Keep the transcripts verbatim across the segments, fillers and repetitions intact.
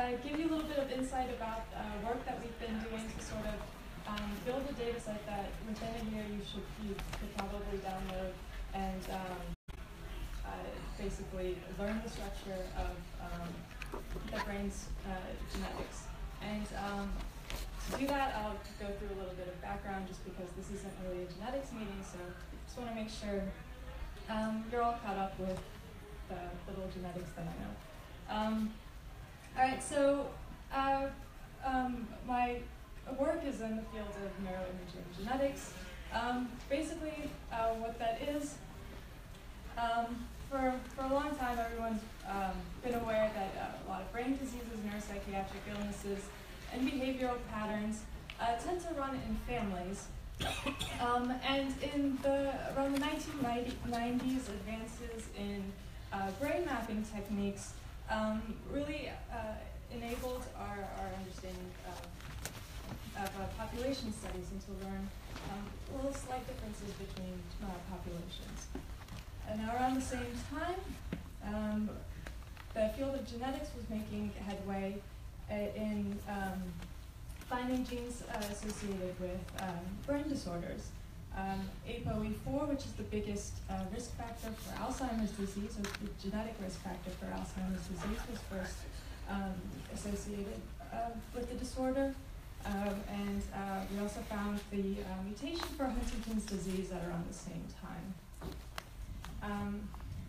uh, give you a little bit of insight about uh, work that we've been doing to sort of um, build a data set that within a year you should you could probably download and um, uh, basically learn the structure of um, the brain's uh, genetics. And um, to do that, I'll go through a little bit of background just because this isn't really a genetics meeting, so just want to make sure um, you're all caught up with the, the little genetics that I know. Um, all right, so uh, um, my work is in the field of neuroimaging genetics. Um, basically, uh, what that is, um, for, for a long time, everyone's um, been aware that uh, a lot of brain diseases, neuropsychiatric illnesses, and behavioral patterns uh, tend to run in families. Um, and in the around the nineteen nineties, advances in uh, brain mapping techniques um, really uh, enabled our, our understanding of, of uh, population studies and to learn um, little slight differences between uh, populations. And around the same time, um, the field of genetics was making headway uh, in um, finding genes uh, associated with um, brain disorders. Um, A P O E four, which is the biggest uh, risk factor for Alzheimer's disease, or the genetic risk factor for Alzheimer's disease, was first um, associated uh, with the disorder. Um, and uh, we also found the uh, mutation for Huntington's disease at around the same time. Um,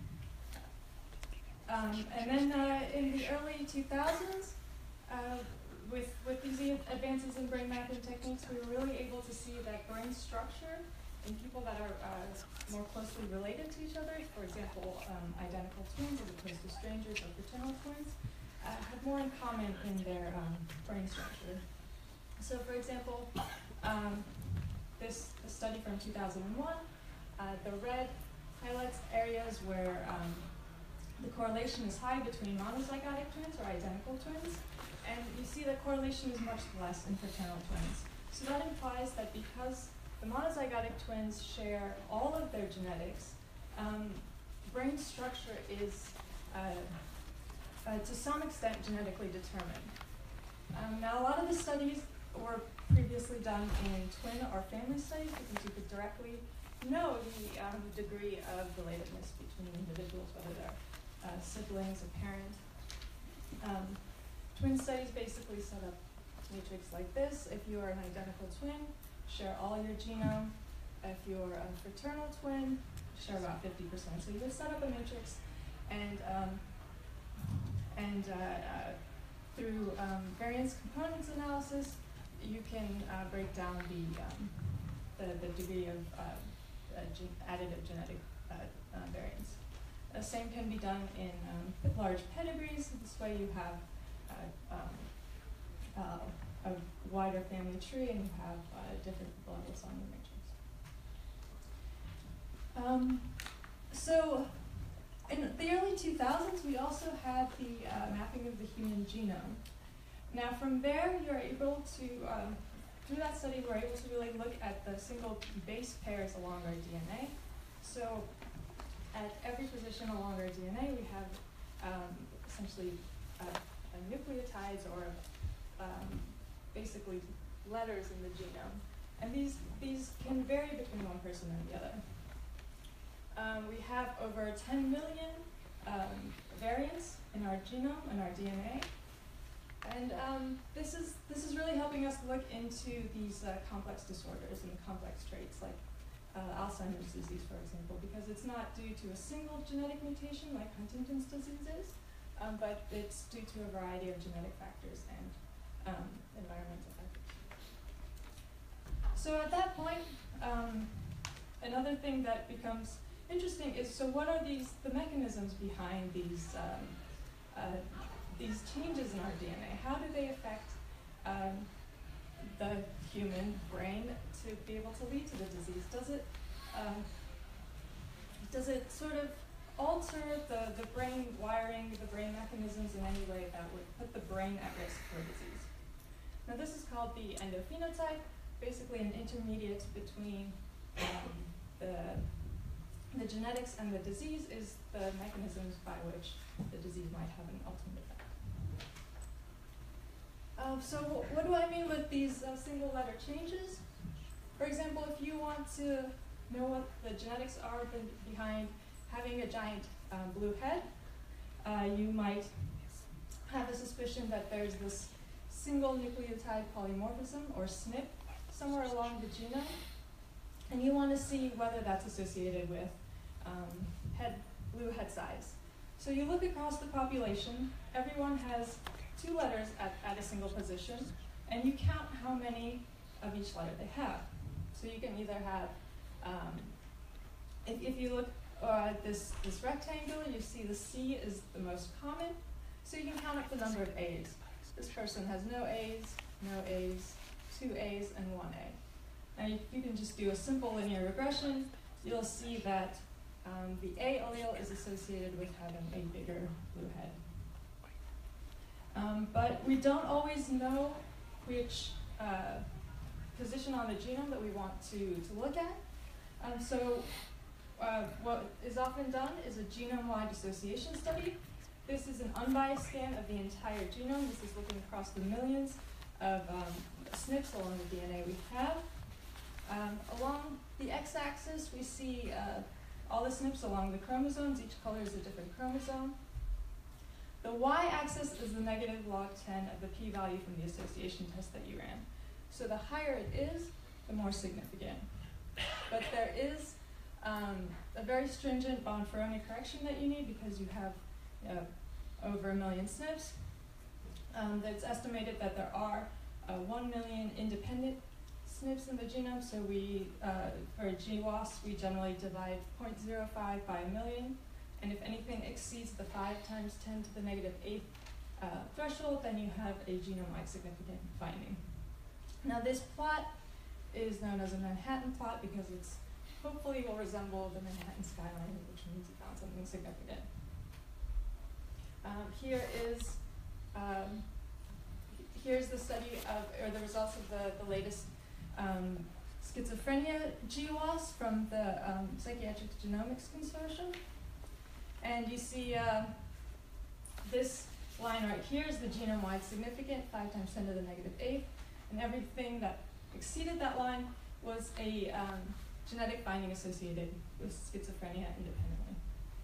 um, and then uh, in the early two thousands, uh, with, with these advances in brain mapping techniques, we were really able to see that brain structure in people that are uh, more closely related to each other, for example, um, identical twins as opposed to strangers or fraternal twins, uh, have more in common in their um, brain structure. So for example, um, this, this study from two thousand one, uh, the red highlights areas where um, the correlation is high between monozygotic twins or identical twins, and you see that correlation is much less in fraternal twins. So that implies that because the monozygotic twins share all of their genetics, um, brain structure is uh, uh, to some extent genetically determined. Um, now a lot of the studies were previously done in twin or family studies because you could directly know the um, degree of relatedness between individuals, whether they're uh, siblings, a parent. Um, twin studies basically set up a matrix like this. If you are an identical twin, share all your genome. If you're a fraternal twin, share about fifty percent. So you would set up a matrix, and um, and uh, uh, through um, variance components analysis, you can uh, break down the um, the, the degree of uh, uh, gen additive genetic uh, uh, variance. The same can be done in um, with large pedigrees. This way, you have uh, um, uh, a wider family tree, and you have uh, different levels on the matrix. Um, so, in the early two thousands, we also had the uh, mapping of the human genome. Now, from there, you're able to, um, through that study, we're able to really look at the single base pairs along our D N A. So, at every position along our D N A, we have um, essentially uh, uh, nucleotides or um, basically letters in the genome. And these, these can vary between one person and the other. Um, we have over ten million um, variants in our genome, in our D N A. And um, this is this is really helping us look into these uh, complex disorders and complex traits like uh, Alzheimer's disease, for example, because it's not due to a single genetic mutation like Huntington's disease is, um, but it's due to a variety of genetic factors and um, environmental factors. So at that point, um, another thing that becomes interesting is, so what are these the mechanisms behind these um, uh, these changes in our D N A? How do they affect um, the human brain to be able to lead to the disease? Does it um, does it sort of alter the, the brain wiring, the brain mechanisms in any way that would put the brain at risk for disease? Now this is called the endophenotype, basically an intermediate between um, the the genetics and the disease is the mechanisms by which the disease might have an ultimate effect. so what do I mean with these uh, single letter changes? For example, if you want to know what the genetics are be- behind having a giant um, blue head, uh, you might have a suspicion that there's this single nucleotide polymorphism, or S N P, somewhere along the genome, and you want to see whether that's associated with um, head, blue head size. So you look across the population, everyone has two letters at, at a single position, and you count how many of each letter they have. So you can either have, um, if, if you look uh, at this, this rectangle, you see the C is the most common, so you can count up the number of A's. This person has no A's, no A's, two A's, and one A. Now you, you can just do a simple linear regression. You'll see that um, the A allele is associated with having a bigger blue head. Um, but we don't always know which uh, position on the genome that we want to, to look at. Um, so uh, what is often done is a genome-wide association study. This is an unbiased scan of the entire genome. This is looking across the millions of um, S N Ps along the D N A we have. Um, along the x-axis, we see uh, all the S N Ps along the chromosomes. Each color is a different chromosome. The y-axis is the negative log ten of the p-value from the association test that you ran. So the higher it is, the more significant. But there is um, a very stringent Bonferroni correction that you need because you have uh, over a million S N Ps. Um, it's estimated that there are uh, one million independent S N Ps in the genome, so we, uh, for G W A S, we generally divide zero point zero five by a million, and if anything exceeds the five times ten to the negative eighth uh, threshold, then you have a genome-wide significant finding. Now this plot is known as a Manhattan plot because it's hopefully will resemble the Manhattan skyline, which means you found something significant. Um, here is um, here's the study of, or the results of the, the latest um, schizophrenia G W A S from the um, Psychiatric Genomics Consortium. And you see uh, this line right here is the genome-wide significant, five times ten to the negative eighth, and everything that exceeded that line was a um, genetic finding associated with schizophrenia independently.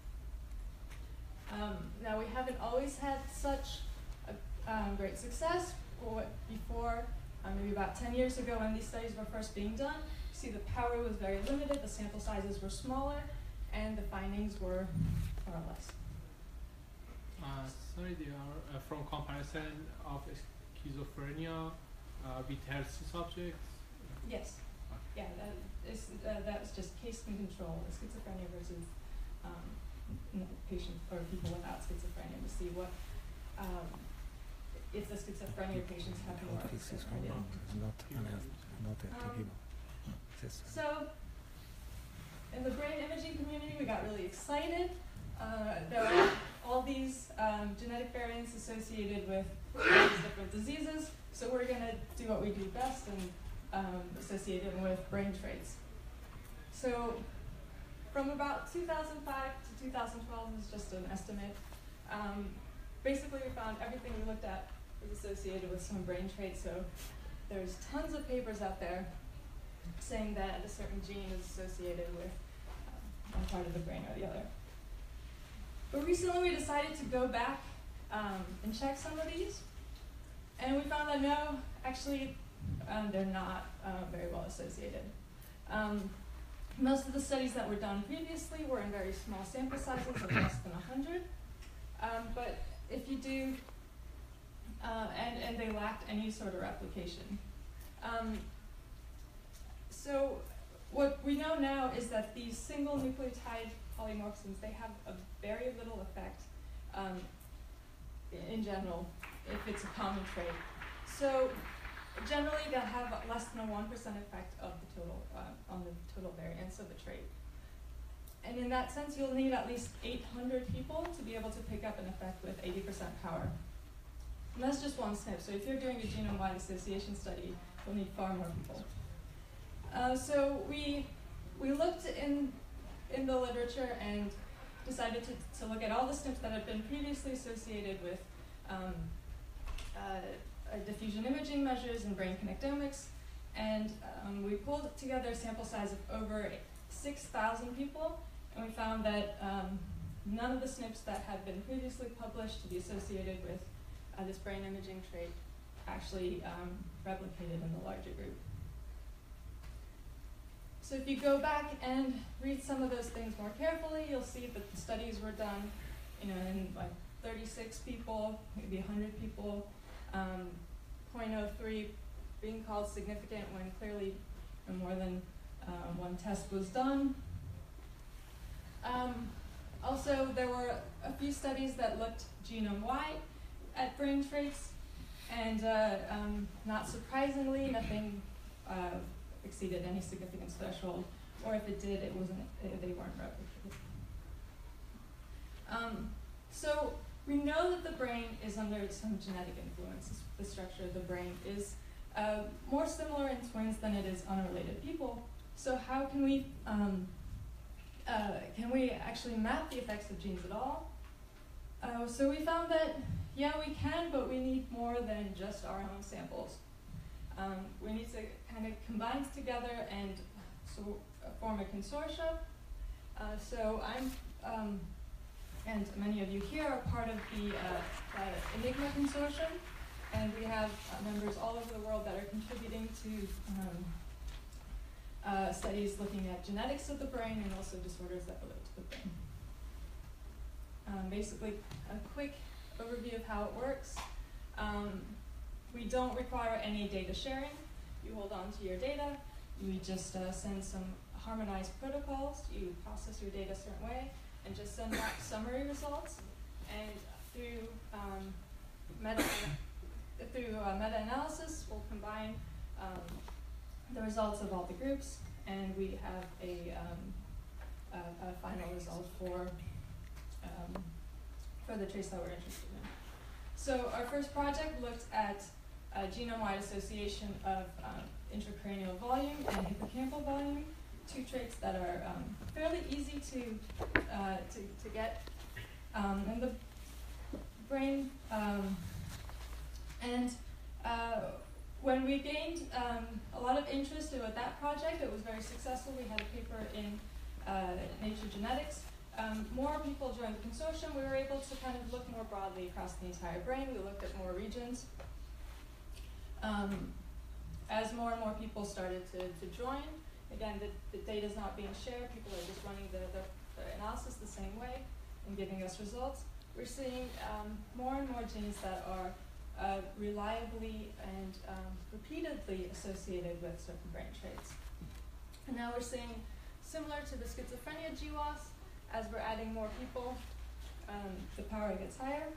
Um, now we haven't always had such a, um, great success. Before, um, maybe about ten years ago when these studies were first being done, you see the power was very limited, the sample sizes were smaller, and the findings were far less. Uh, sorry, they are uh, from comparison of schizophrenia uh, with healthy subjects? Yes. Okay. Yeah, that, is, uh, that was just case and control, schizophrenia versus um, no, patients or people without schizophrenia to see what um, if the schizophrenia patients have more schizophrenia. Um, so, in the brain imaging community, we got really excited. Uh, there are all these um, genetic variants associated with these different diseases, so we're going to do what we do best and um, associate them with brain traits. So, from about two thousand five to two thousand twelve is just an estimate. Um, basically, we found everything we looked at was associated with some brain traits. So, there's tons of papers out there saying that a certain gene is associated with um, one part of the brain or the other. But recently, we decided to go back um, and check some of these, and we found that no, actually, um, they're not uh, very well associated. Um, Most of the studies that were done previously were in very small sample sizes of less than one hundred. Um, but if you do, uh, and, and they lacked any sort of replication. Um, so what we know now is that these single nucleotide polymorphisms, they have a very little effect um, in general if it's a common trait. So generally, they'll have less than a one percent effect of the total, uh, on the total variance of the trait. And in that sense, you'll need at least eight hundred people to be able to pick up an effect with eighty percent power. And that's just one S N P. So if you're doing a genome-wide association study, you'll need far more people. Uh, so we, we looked in, in the literature and decided to, to look at all the S N Ps that had been previously associated with um, uh, a diffuse fusion imaging measures and brain connectomics. And um, we pulled together a sample size of over six thousand people, and we found that um, none of the S N Ps that had been previously published to be associated with uh, this brain imaging trait actually um, replicated in the larger group. So if you go back and read some of those things more carefully, you'll see that the studies were done, you know, in like thirty-six people, maybe one hundred people, um, zero point zero three being called significant when clearly more than um, one test was done. Um, also, there were a few studies that looked genome-wide at brain traits, and uh, um, not surprisingly, nothing uh, exceeded any significance threshold, or if it did, it wasn't. It, they weren't replicated. Um, so we know that the brain is under some genetic influence. The structure of the brain is uh, more similar in twins than it is unrelated people. So how can we um, uh, can we actually map the effects of genes at all? Uh, so we found that yeah, we can, but we need more than just our own samples. Um, we need to kind of combine together and so uh, form a consortium. Uh, so I'm, um, and many of you here are part of the uh, uh, Enigma Consortium, and we have uh, members all over the world that are contributing to um, uh, studies looking at genetics of the brain and also disorders that relate to the brain. Um, basically, a quick overview of how it works. Um, We don't require any data sharing. You hold on to your data. You just uh, send some harmonized protocols. You process your data a certain way and just send back summary results. And through um, meta through uh, meta-analysis, we'll combine um, the results of all the groups, and we have a, um, a, a final result for um, for the trace that we're interested in. So our first project looked at a genome-wide association of um, intracranial volume and hippocampal volume, two traits that are um, fairly easy to, uh, to, to get um, in the brain. Um, and uh, when we gained um, a lot of interest with that project, it was very successful. We had a paper in uh, Nature Genetics. Um, more people joined the consortium. We were able to kind of look more broadly across the entire brain. We looked at more regions. Um, as more and more people started to, to join, again, the, the data is not being shared. People are just running the, the, the analysis the same way and giving us results. We're seeing um, more and more genes that are uh, reliably and um, repeatedly associated with certain brain traits. And now we're seeing, similar to the schizophrenia G W A S, as we're adding more people, um, the power gets higher.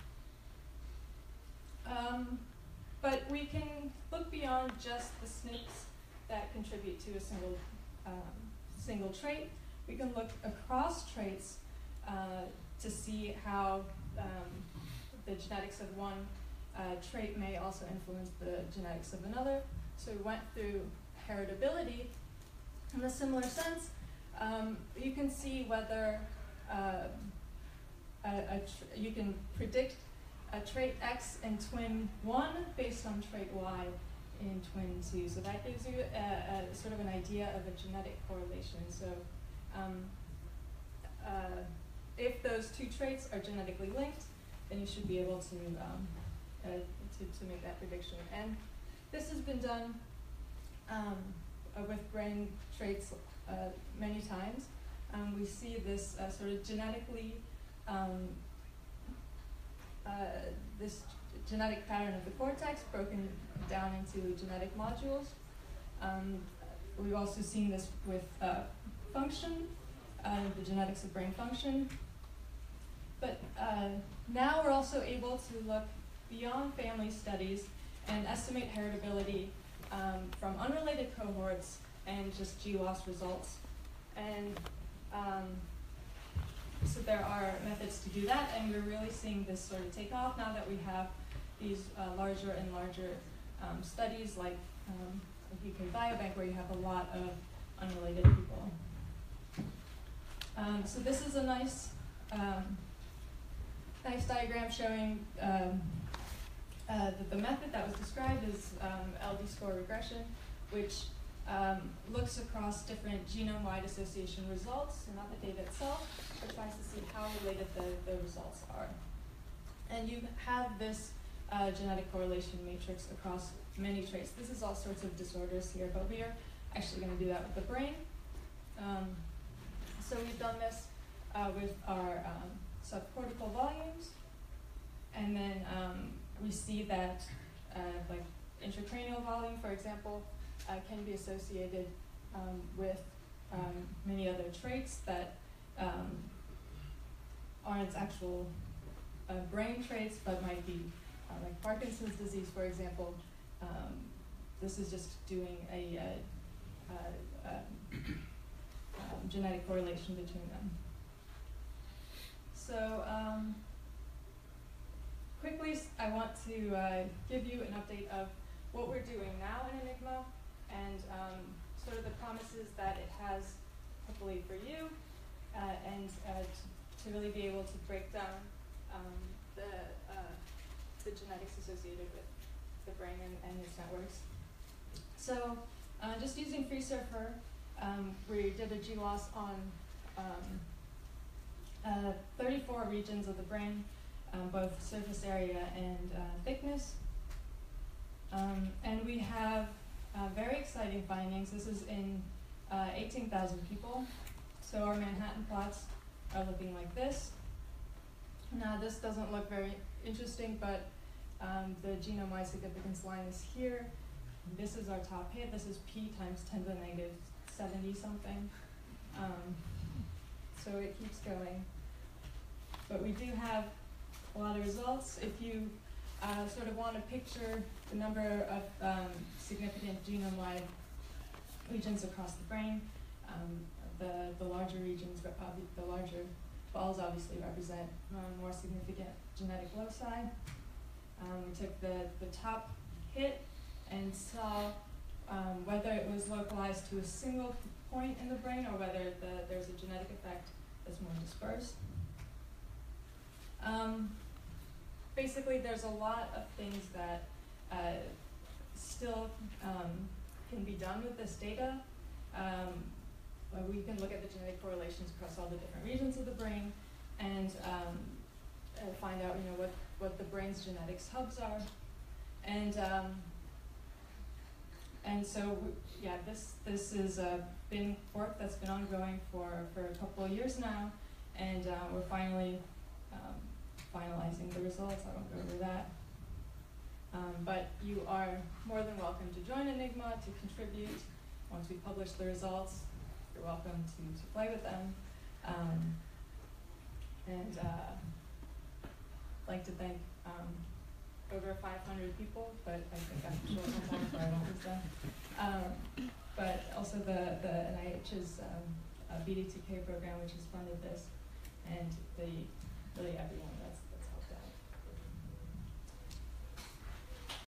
Um, but we can look beyond just the S N Ps that contribute to a single, um, single trait. We can look across traits uh, to see how um, the genetics of one uh, trait may also influence the genetics of another. So we went through heritability in a similar sense. Um, you can see whether uh, a, a tr you can predict a trait X in twin one based on trait Y in twin two. So that gives you a, a sort of an idea of a genetic correlation. So um, uh, if those two traits are genetically linked, then you should be able to, um, uh, to, to make that prediction. And this has been done um, uh, with brain traits uh, many times. Um, we see this uh, sort of genetically, um, uh, this genetic pattern of the cortex broken down into genetic modules. Um, we've also seen this with uh, function, uh, the genetics of brain function. But uh, now we're also able to look beyond family studies and estimate heritability um, from unrelated cohorts and just G W A S results. And um, so there are methods to do that, and we're really seeing this sort of take off now that we have these uh, larger and larger um, studies like um, U K Biobank, where you have a lot of unrelated people. Um, so this is a nice, um, nice diagram showing um, uh, the, the method that was described is um, L D score regression, which um, looks across different genome-wide association results, so not the data itself, but tries to see how related the, the results are. And you have this uh, genetic correlation matrix across many traits. This is all sorts of disorders here, but we are actually going to do that with the brain. Um, so we've done this uh, with our um, subcortical volumes, and then um, we see that uh, like intracranial volume, for example, uh, can be associated um, with um, many other traits that um, aren't actual uh, brain traits, but might be uh, like Parkinson's disease, for example. Um, this is just doing a, uh, uh, um, um, genetic correlation between them. So um, quickly, I want to uh, give you an update of what we're doing now in Enigma, and um, sort of the promises that it has, hopefully for you, uh, and uh, to really be able to break down um, the, uh, the genetics associated with the brain and, and its networks. So uh, just using FreeSurfer, um, we did a G loss on um, uh, thirty-four regions of the brain, um, both surface area and uh, thickness. Um, and we have uh, very exciting findings. This is in uh, eighteen thousand people. So our Manhattan plots are looking like this. Now this doesn't look very interesting, but um, the genome-wide significance line is here. This is our top hit. This is p times ten to the negative seventy something. Um, so it keeps going. But we do have a lot of results. If you uh, sort of want to picture the number of um, significant genome-wide regions across the brain, um, the, the larger regions, uh, the larger balls obviously represent um, more significant genetic loci. Um, we took the, the top hit and saw um, whether it was localized to a single point in the brain or whether the, there's a genetic effect that's more dispersed. Um, basically, there's a lot of things that uh, still um, can be done with this data. Um, we can look at the genetic correlations across all the different regions of the brain and um, uh, find out, you know, what, what the brain's genetics hubs are. And um, and so, yeah, this this is uh, been work that's been ongoing for, for a couple of years now, and uh, we're finally um, finalizing the results. I won't go over that. Um, but you are more than welcome to join Enigma, to contribute. Once we publish the results, you're welcome to, to play with them. Um, and uh, I'd like to thank um, over five hundred people, but I think I'm sure more, so I won't lose them. Um, but also the, the N I H's um, uh, B D T K program, which has funded this, and the really everyone that's